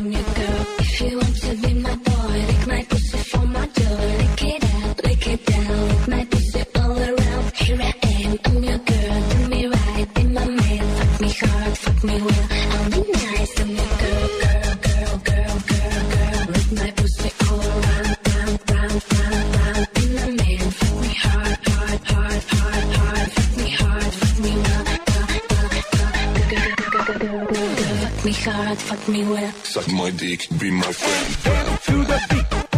I'm your girl. If you want to be my boy, lick my pussy for my joy. Lick it out, lick it down, lick my pussy all around. Here I am, I'm your girl. Do me right, be my man. Fuck me hard, fuck me well. I'll be nice, I'm your girl, girl, girl, girl, girl, girl. Lick my pussy all around, round, round, round, round. Be my man, fuck me hard, hard, hard, hard, hard. Fuck me hard, fuck me well. Fuck me hard, fuck me well. Suck my dick, be my friend. To the beat.